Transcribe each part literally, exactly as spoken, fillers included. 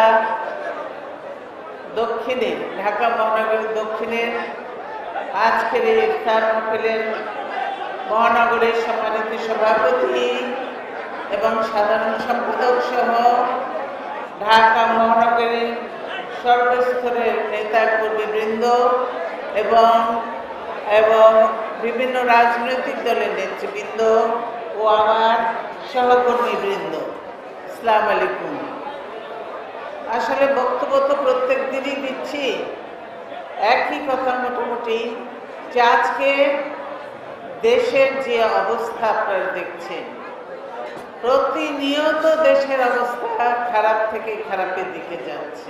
দক্ষিণে ঢাকা মহানগরীর দক্ষিণের আজকের এই ইফতার মাহফিলের মহানগরীর সম্মানিত সভাপতি এবং সাধারণ সম্পাদক সহ ঢাকা মহানগরীর সর্বস্তরের নেতা কর্মীবৃন্দ এবং এবং বিভিন্ন রাজনৈতিক দলের নেতৃবৃন্দ ও আমার সহকর্মীবৃন্দ, আসসালামু আলাইকুম। আসলে বক্তব্য তো প্রত্যেক দিনই দিচ্ছি, একই কথা মোটামুটি, যে আজকে দেশের যে অবস্থা আপনারা দেখছেন, প্রতিনিয়ত দেশের অবস্থা খারাপ থেকে খারাপের দিকে যাচ্ছে।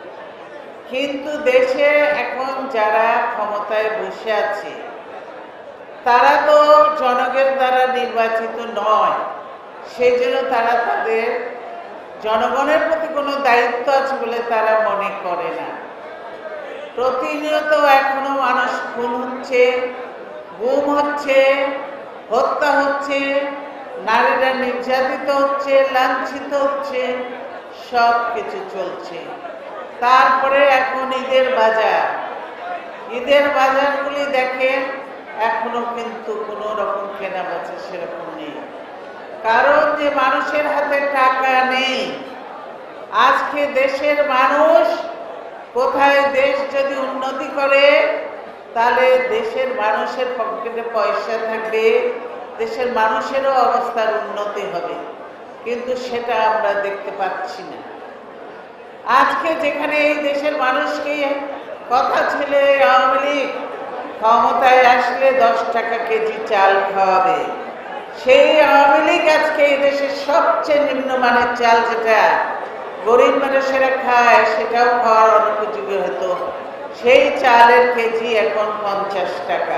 কিন্তু দেশে এখন যারা ক্ষমতায় বসে আছে তারা তো জনগণের দ্বারা নির্বাচিত নয়, সেই জন্য তারা তাদের জনগণের প্রতি কোনো দায়িত্ব আছে বলে তারা মনে করে না। প্রতিনিয়ত এখনো মানুষ খুন হচ্ছে, গুম হচ্ছে, হত্যা হচ্ছে, নারীরা নির্যাতিত হচ্ছে, লাঞ্ছিত হচ্ছে, সব কিছু চলছে। তারপরে এখন ঈদের বাজার, ঈদের বাজারগুলি দেখেন এখনো কিন্তু কোনো রকম কেনা বেচা সেরকম নেই, কারণ যে মানুষের হাতে টাকা নেই। আজকে দেশের মানুষ কোথায়, দেশ যদি উন্নতি করে তাহলে দেশের মানুষের পকেটে পয়সা থাকবে, দেশের মানুষেরও অবস্থার উন্নতি হবে, কিন্তু সেটা আমরা দেখতে পাচ্ছি না। আজকে যেখানে এই দেশের মানুষকে কথা ছিল আওয়ামী লীগ ক্ষমতায় আসলে দশ টাকা কেজি চাল খাওয়াবে, সেই আওয়ামী লীগ আজকে এই দেশের সবচেয়ে নিম্নমানের চাল যেটা গরিব মানুষেরা খায় সেটাও খাওয়ার অনুপযোগী হতো, সেই চালের কেজি এখন পঞ্চাশ টাকা।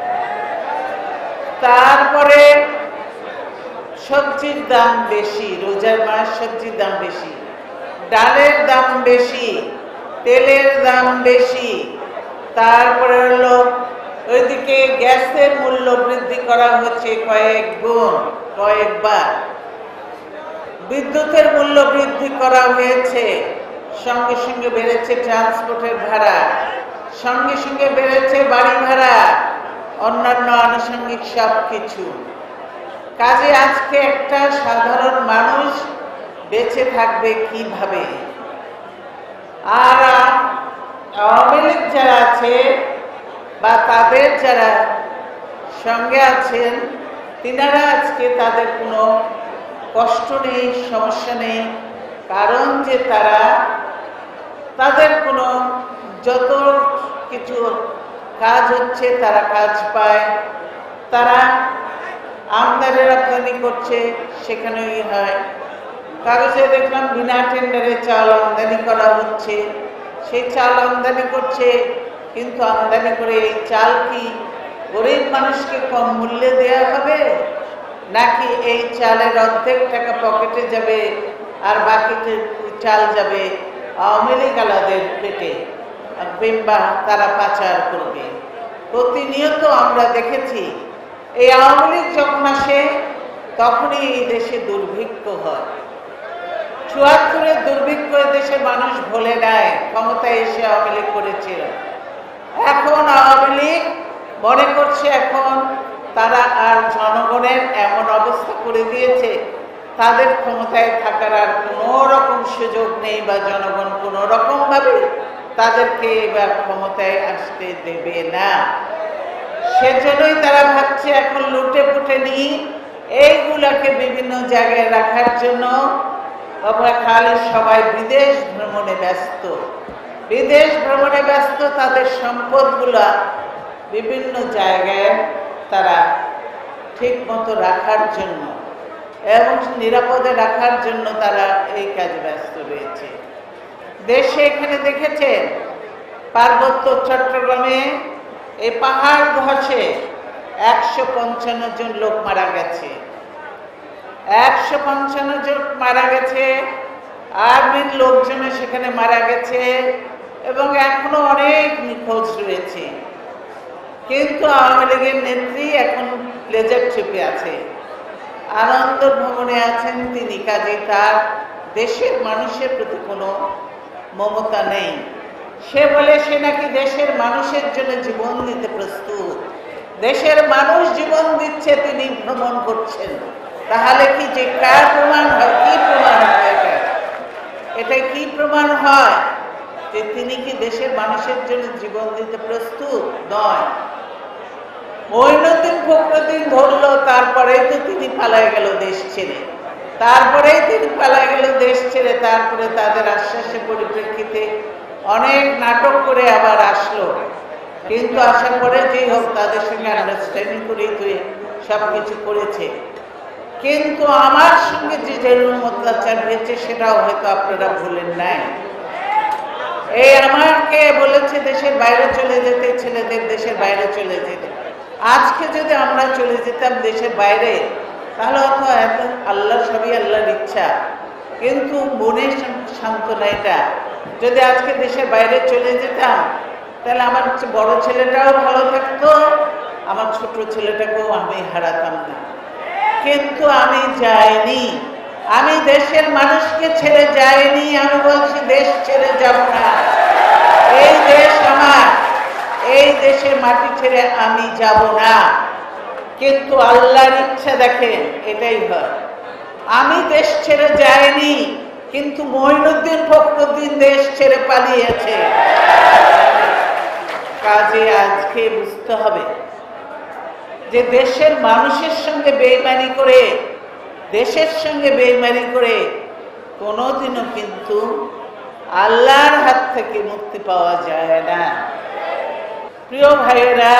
তারপরে সবজির দাম বেশি, রোজার মাস সবজির দাম বেশি, ডালের দাম বেশি, তেলের দাম বেশি। তারপরে হলো ওইদিকে গ্যাসের মূল্য বৃদ্ধি করা হচ্ছে কয়েক গুণ, কয়েকবার। বিদ্যুতের মূল্য বৃদ্ধি করা হয়েছে, সঙ্গে সঙ্গে বেড়েছে ট্রান্সপোর্টের ভাড়া, সঙ্গে সঙ্গে বেড়েছে বাড়ি ভাড়া, অন্যান্য আনুষঙ্গিক সব কিছু। কাজে আজকে একটা সাধারণ মানুষ বেঁচে থাকবে কিভাবে? আর আওয়ামী লীগ যারা আছে বা তাদের যারা সঙ্গে আছেন, তিনারা আজকে তাদের কোনো কষ্ট নেই, সমস্যা নেই, কারণ যে তারা তাদের কোনো যত কিছু কাজ হচ্ছে তারা কাজ পায়, তারা আমদানি রপ্তানি করছে, সেখানেই হয়। কাগজে দেখলাম বিনা টেন্ডারে চাল আমদানি করা হচ্ছে, সেই চাল আমদানি করছে, কিন্তু আমদানি করে এই চাল কি গরিব মানুষকে কম মূল্যে দেওয়া হবে, নাকি এই চালের অর্ধেক টাকা পকেটে যাবে আর বাকি চাল যাবে আওয়ামী লীগ আলাদের পেটে, কিংবা তারা পাচার করবে? প্রতিনিয়ত আমরা দেখেছি এই আওয়ামী লীগ যখন আসে তখনই এই দেশে দুর্ভিক্ষ হয়। চুয়াত্তরের দুর্ভিক্ষ দেশের মানুষ ভোলে নেয়, ক্ষমতায় এসে আওয়ামী লীগ করেছিল। এখন আওয়ামী লীগ মনে করছে এখন তারা আর জনগণের এমন অবস্থা করে দিয়েছে, তাদের ক্ষমতায় থাকার আর কোনো রকম সুযোগ নেই, বা জনগণ কোনো রকম ভাবে তাদেরকে এবার ক্ষমতায় আসতে দেবে না। সেজন্যই তারা ভাবছে এখন লুটে পুটে নিয়ে এইগুলাকে বিভিন্ন জায়গায় রাখার জন্য আমরা খালি সবাই বিদেশ ভ্রমণে ব্যস্ত, বিদেশ ভ্রমণে ব্যস্ত, তাদের সম্পদগুলা বিভিন্ন জায়গায় তারা ঠিক মতো রাখার জন্য এবং নিরাপদে রাখার জন্য তারা এই কাজে ব্যস্ত রয়েছে। দেশে এখানে দেখেছেন পার্বত্য চট্টগ্রামে এই পাহাড় ধসে একশো পঞ্চান্ন জন লোক মারা গেছে, একশো পঞ্চান্ন জন মারা গেছে, আর্মির লোকজন সেখানে মারা গেছে এবং এখনো অনেক নিখোঁজ রয়েছে। কিন্তু আওয়ামী লীগের নেত্রী এখন লেজার ট্রিপে আছে, আনন্দ ভ্রমণে আছেন তিনি, কাজে তার দেশের মানুষের প্রতি কোনো মমতা নেই। সে বলে সে নাকি দেশের মানুষের জন্য জীবন দিতে প্রস্তুত। দেশের মানুষ জীবন দিচ্ছে, তিনি ভ্রমণ করছেন। তাহলে কি যে কার প্রমাণ হয়? কি প্রমাণ হয়? এটা এটা কি প্রমাণ হয় যে তিনি কি দেশের মানুষের জন্য জীবন দিতে প্রস্তুত নয়? মঈনুদ্দিন ফখরুদ্দিন ধরলো, তারপরেই তো তিনি পালায় গেল দেশ ছেড়ে। তারপরেই তিনি পালায় গেল দেশ ছেড়ে। তারপরে তাদের আশ্বাসের পরিপ্রেক্ষিতে অনেক নাটক করে আবার আসলো। কিন্তু আসার পরে যেই হোক তাদের সঙ্গে আন্ডারস্ট্যান্ডিং করেই তুই সব কিছু করেছে। কিন্তু আমার সঙ্গে যে জুলুম অত্যাচার হয়েছে সেটাও হয়তো আপনারা ভুলেন নাই। এই আমাকে বলেছে দেশের বাইরে চলে যেতে, ছেলেদের দেশের বাইরে চলে যেতে। আজকে যদি আমরা চলে যেতাম দেশের বাইরে, তাহলে হয়তো এত আল্লাহ, সবই আল্লাহর ইচ্ছা। কিন্তু মনের সান্ত্বনা এটা, যদি আজকে দেশের বাইরে চলে যেতাম তাহলে আমার বড় ছেলেটাও ভালো থাকতো, আমার ছোট ছেলেটাকেও আমি হারাতাম না। কিন্তু আমি যাইনি, আমি দেশের মানুষকে ছেড়ে যাইনি। আমি বলছি দেশ ছেড়ে যাব না। এই দেশ আমার, এই দেশের মাটি ছেড়ে আমি যাব না। কিন্তু আল্লাহর ইচ্ছা দেখেন এটাই হয়। আমি দেশ ছেড়ে যাইনি, কিন্তু মঈনুদ্দিন ফখরুদ্দিন দেশ ছেড়ে পালিয়েছে। কাজে আজকে বুঝতে হবে যে দেশের মানুষের সঙ্গে বেইমানি করে, দেশের সঙ্গে বেইমানি করে কোনোদিনও কিন্তু আল্লাহর হাত থেকে মুক্তি পাওয়া যায় না। প্রিয় ভাইয়েরা,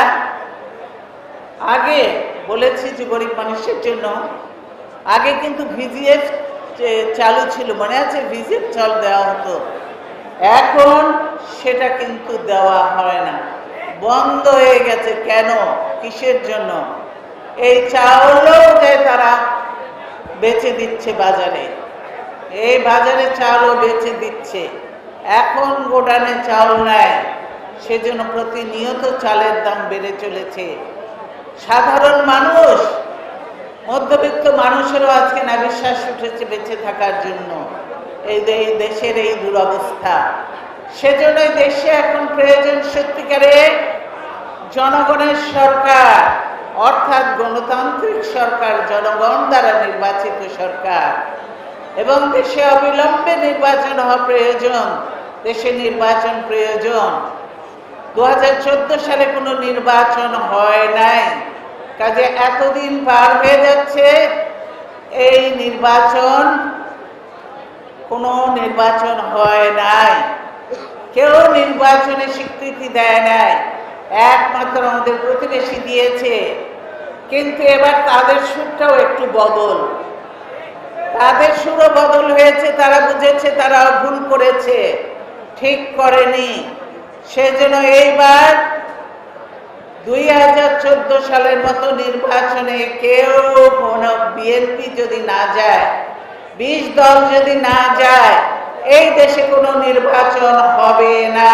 আগে বলেছি যে গরিব মানুষের জন্য আগে কিন্তু ভিজিএফ চালু ছিল, মনে আছে? ভিজিএফ চাল দেওয়া হতো। এখন সেটা কিন্তু দেওয়া হয় না, বন্ধ হয়ে গেছে। কেন? কিসের জন্য? এই চাউলও যে তারা বেচে দিচ্ছে বাজারে, এই বাজারে চাউলও বেচে দিচ্ছে। এখন গোডানে চাউল নেয়, সেজন্য প্রতিনিয়ত চালের দাম বেড়ে চলেছে। সাধারণ মানুষ, মধ্যবিত্ত মানুষেরও আজকে না বিশ্বাস উঠেছে বেঁচে থাকার জন্য। এই দেশের এই দুরবস্থা, সেজন্য দেশে এখন প্রয়োজন সত্যিকারে জনগণের সরকার, অর্থাৎ গণতান্ত্রিক সরকার, জনগণ দ্বারা নির্বাচিত সরকার। এবং দেশে অবিলম্বে নির্বাচন হওয়া প্রয়োজন। দেশে নির্বাচন প্রয়োজন। দু হাজার চোদ্দ সালে কোনো নির্বাচন হয় নাই, কাজে এতদিন পার হয়ে যাচ্ছে, এই নির্বাচন কোনো নির্বাচন হয় নাই, কেউ নির্বাচনে স্বীকৃতি দেয় নাই, একমাত্র আমাদের প্রতিবেশী দিয়েছে। কিন্তু এবার তাদের সুরটাও একটু বদল, তাদের সুরও বদল হয়েছে। তারা বুঝেছে তারা ভুল করেছে, ঠিক করেনি। সেজন্য এইবার দুই হাজার চোদ্দ সালের মতো নির্বাচনে কেউ কোনো বিএনপি যদি না যায়, বিশ দল যদি না যায়, এই দেশে কোনো নির্বাচন হবে না।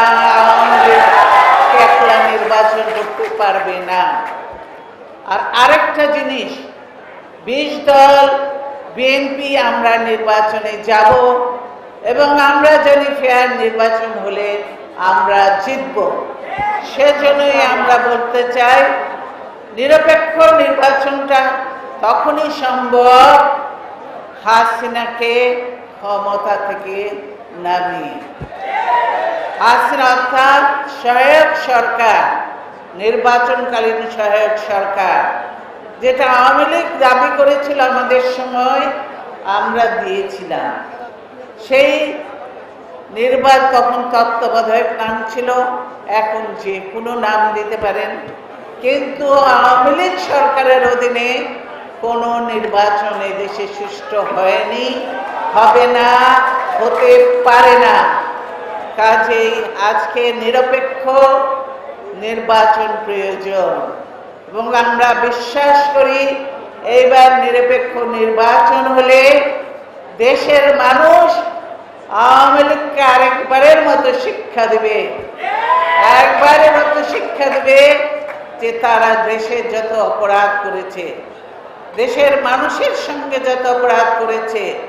একলা নির্বাচন করতে পারবে না। আর আরেকটা জিনিস, বিশ দল বিএনপি আমরা নির্বাচনে যাব এবং আমরা জানি ফেয়ার নির্বাচন হলে আমরা জিতব। সেজন্যই আমরা বলতে চাই নিরপেক্ষ নির্বাচনটা তখনই সম্ভব হাসিনাকে ক্ষমতা থেকে নামিয়ে। হাসিনা অর্থাৎ সহায়ক সরকার, নির্বাচনকালীন সহায়ক সরকার, যেটা আওয়ামী লীগ দাবি করেছিল আমাদের সময় আমরা দিয়েছিলাম। সেই নির্বাচন তখন তত্ত্বাবধায়ক নাম ছিল, এখন যে কোনো নাম দিতে পারেন। কিন্তু আওয়ামী লীগ সরকারের অধীনে কোনো নির্বাচন এদেশে সুষ্ঠু হয়নি, হবে না, হতে পারে না। কাজেই আজকে নিরপেক্ষ নির্বাচন প্রয়োজন এবং আমরা বিশ্বাস করি এইবার নিরপেক্ষ নির্বাচন হলে দেশের মানুষ আওয়ামী লীগকে আরেকবারের মতো শিক্ষা দেবে, একবারের মতো শিক্ষা দেবে যে তারা দেশে যত অপরাধ করেছে, দেশের মানুষের সঙ্গে যত অপরাধ করেছে,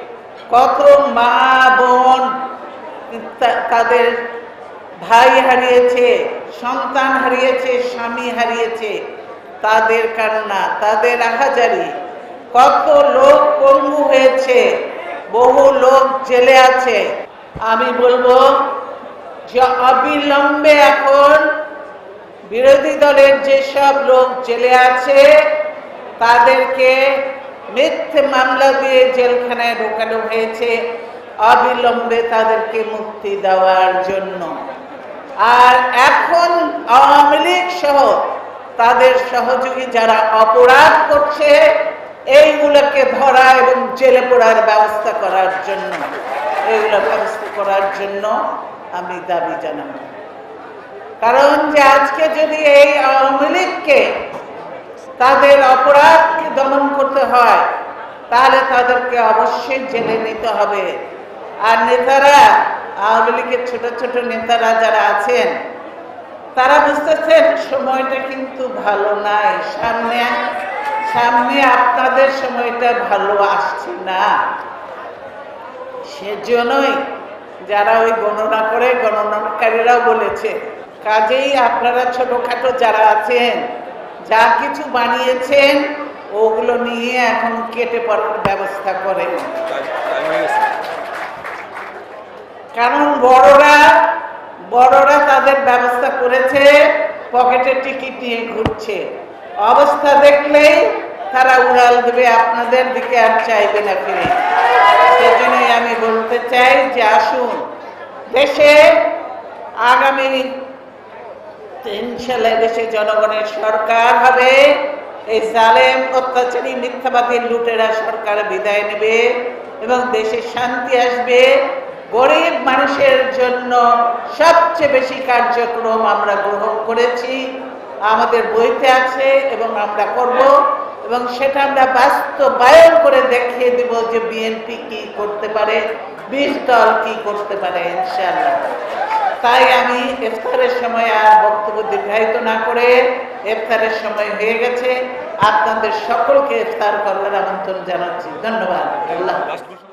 কত মা বোন তাদের ভাই হারিয়েছে, সন্তান হারিয়েছে, স্বামী হারিয়েছে, তাদের কান্না, তাদের আহাজারি। কত লোক পঙ্গু হয়েছে, বহু লোক জেলে আছে। আমি বলবো যে অবিলম্বে এখন বিরোধী দলের যেসব লোক জেলে আছে তাদেরকে মিথ্যে মামলা দিয়ে জেলখানায় ঢোকানো হয়েছে, অবিলম্বে তাদেরকে মুক্তি দেওয়ার জন্য। আর এখন আওয়ামী লীগ সহ তাদের সহযোগী যারা অপরাধ করছে এইগুলোকে ধরা এবং জেলে পড়ার ব্যবস্থা করার জন্য এইগুলো ব্যবস্থা করার জন্য আমি দাবি জানাবো। কারণ যে আজকে যদি এই আওয়ামী লীগকে তাদের অপরাধকে দমন করতে হয় তাহলে তাদেরকে অবশ্যই জেলে নিতে হবে। আর নেতারা, আওয়ামী লীগের ছোট ছোট নেতারা যারা আছেন তারা বুঝতেছেন সময়টা কিন্তু ভালো নাই, সামনে সামনে আপনাদের সময়টা ভালো আসছে না। সেজন্যই যারা ওই গণনা করে, গণনাকারীরাও বলেছে, কাজেই আপনারা ছোটখাটো যারা আছেন যা কিছু বানিয়েছেন ওগুলো নিয়ে এখন কেটে পড়ার ব্যবস্থা করেন। কারণ বড়রা বড়রা তাদের ব্যবস্থা করেছে, পকেটে টিকিট নিয়ে ঘুরছে, অবস্থা দেখলেই তারা উড়াল দেবে, আপনাদের দিকে আর চাইবে না ফিরে। সেজন্যই আমি বলতে চাই যে আসুন, দেশে আগামী তিন সালে দেশে জনগণের সরকার হবে, এই জালেম অত্যাচারী মিথ্যাবাদী লুটেরা সরকার বিদায় নেবে এবং দেশে শান্তি আসবে। গরিব মানুষের জন্য সবচেয়ে বেশি কার্যক্রম আমরা গ্রহণ করেছি, আমাদের বইতে আছে এবং আমরা করব, এবং সেটা আমরা বাস্তবায়ন করে দেখিয়ে দেব যে বিএনপি কি করতে পারে, বিশ দল কি করতে পারে ইনশাআল্লাহ। তাই আমি ইফতারের সময় আর বক্তব্য দীর্ঘায়িত না করে, ইফতারের সময় হয়ে গেছে, আপনাদের সকলকে ইফতার করার আমন্ত্রণ জানাচ্ছি। ধন্যবাদ। আল্লাহ।